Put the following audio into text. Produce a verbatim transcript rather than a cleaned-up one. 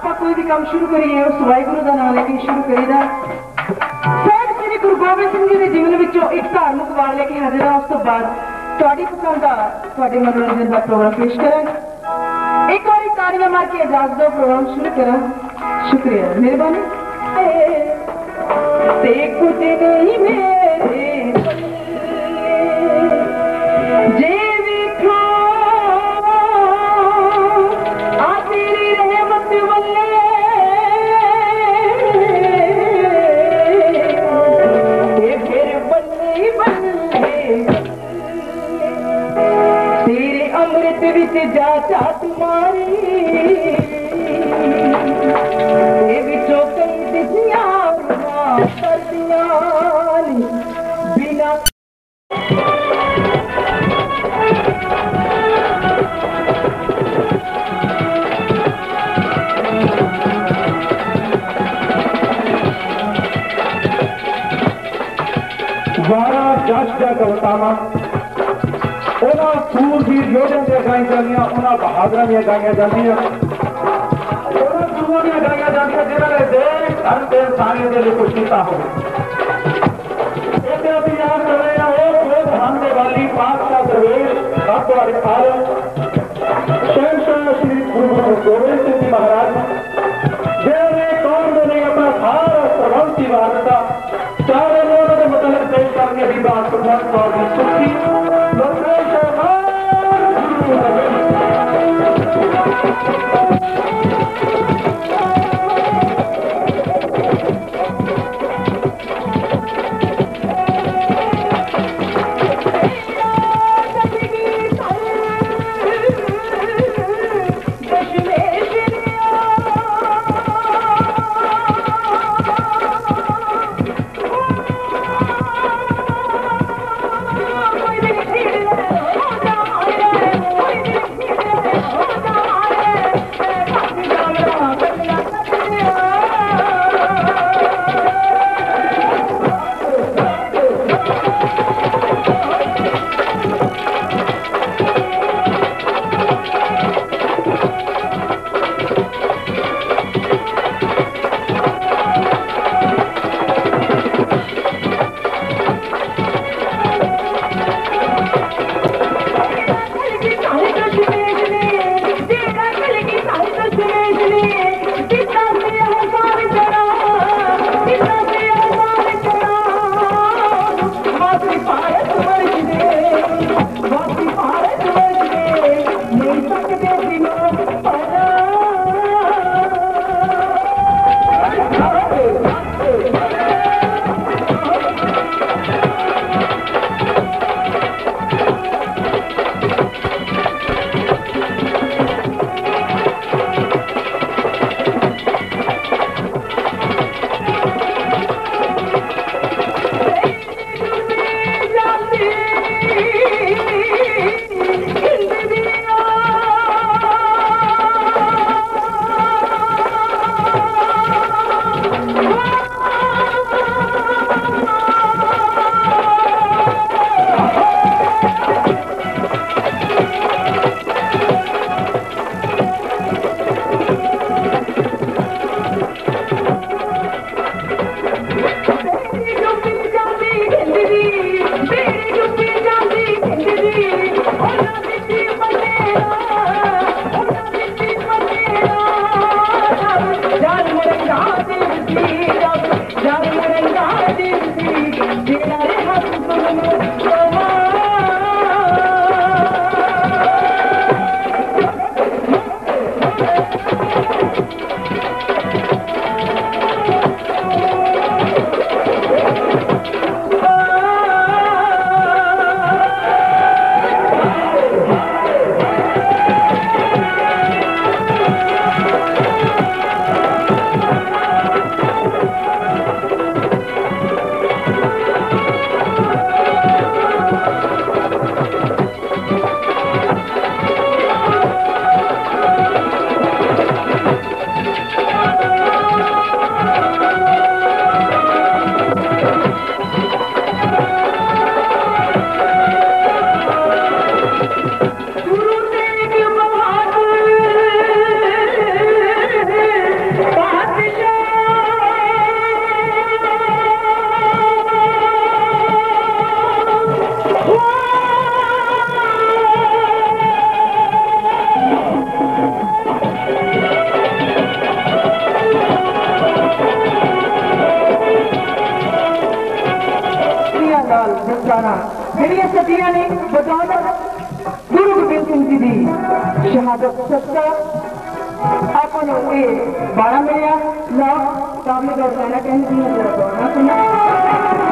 आप कोई भी काम शुरू करिए उस वाहिगुरु का नाम लेके शुरू करीदा। साहब श्री गुरु गोबिंद सिंह जी के जीवन विचों एक धार्मिक वार लेके हाजिर हां। उस तो बाद तुहाडी पसंद का तुहाडे मनोरंजन का प्रोग्राम पेश करांगे। एक बार तालियां मार के इजाजत दो, प्रोग्राम शुरू करा। शुक्रिया, मेहरबानी। ते कुछ नहीं मेरे जे विखा आ तेरी रहमत वल्ले ते फिर बल्ले बल्ले तेरे अमृत विच जाचा तुम्हारी ते विचों कई दिखियां बिना वारा जश का कवितावां उन्हां सूरबीर योद्धियां दी गाई जांदियां, उन्हां बहादुरां दी गाईयां जांदियां, उन्हां गुरुआं दी गाईयां जांदियां जिन्हां ने देश धर्म ते इंसानियत दे लई कुछ कीता होवे। इहदे असीं याद कर रहे हां वो खुद हमदे वाली पातशाह दरवेश बाबा आलम शहंशाह श्री गुरु गोबिंद सिंह जी महाराज जिन्होंने कौम दे लई अपना सारा सर्वंसी वार दिता। सारे लोगों के मतलब पेश करके भी बात प्रधान तौर की सुखी सदियां ने बदौलत गुरु गोबिंद सिंह जी की शहादत सदका ਆਪਾਂ ਨੂੰ ਇਹ ਬਾੜਾ ਮਿਲਿਆ। ਲਓ ਕਾਬਲੇ ਦੌੜ ਲੈਣਾ ਕਹਿੰਦੀ ਜਰਾ ਦੌੜਨਾ ਸੁਣਾ